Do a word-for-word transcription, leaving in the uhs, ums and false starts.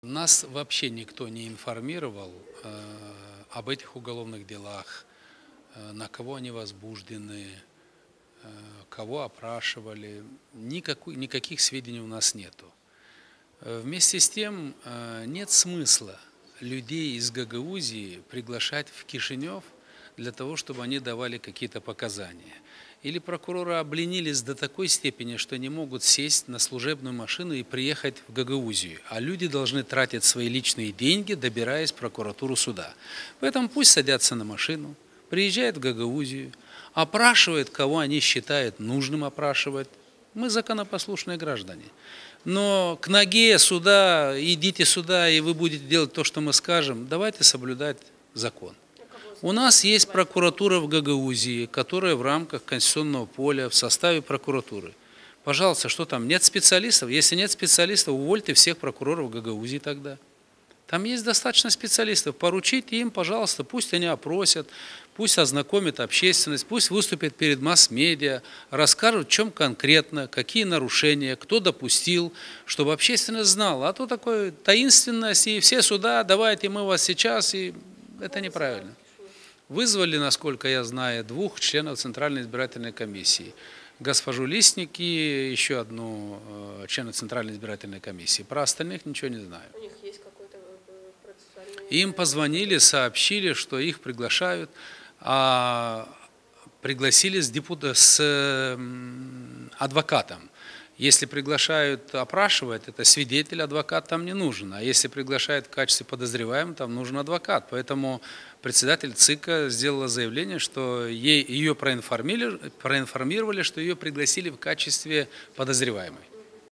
Нас вообще никто не информировал э, об этих уголовных делах, э, на кого они возбуждены, э, кого опрашивали. Никакой, никаких сведений у нас нету. Э, Вместе с тем э, нет смысла людей из Гагаузии приглашать в Кишинев для того, чтобы они давали какие-то показания. Или прокуроры обленились до такой степени, что не могут сесть на служебную машину и приехать в Гагаузию. А люди должны тратить свои личные деньги, добираясь в прокуратуру суда. Поэтому пусть садятся на машину, приезжают в Гагаузию, опрашивают, кого они считают нужным опрашивать. Мы законопослушные граждане. Но к ноге суда, идите сюда, и вы будете делать то, что мы скажем. Давайте соблюдать закон. У нас есть прокуратура в Гагаузии, которая в рамках конституционного поля, в составе прокуратуры. Пожалуйста, что там, нет специалистов? Если нет специалистов, увольте всех прокуроров Гагаузии тогда. Там есть достаточно специалистов. Поручите им, пожалуйста, пусть они опросят, пусть ознакомят общественность, пусть выступят перед масс-медиа, расскажут, в чем конкретно, какие нарушения, кто допустил, чтобы общественность знала. А то такое таинственность, и все суда, давайте мы вас сейчас, и это неправильно. Вызвали, насколько я знаю, двух членов Центральной избирательной комиссии. Госпожу Листник и еще одну э, члена Центральной избирательной комиссии. Про остальных ничего не знаю. У них есть какой-то процессуальный... Им позвонили, сообщили, что их приглашают. А пригласили с, депутат, с э, адвокатом. Если приглашают опрашивать, это свидетель, адвокат там не нужен. А если приглашают в качестве подозреваемого, там нужен адвокат. Поэтому председатель ЦИКа сделала заявление, что ей, ее проинформировали, проинформировали, что ее пригласили в качестве подозреваемой.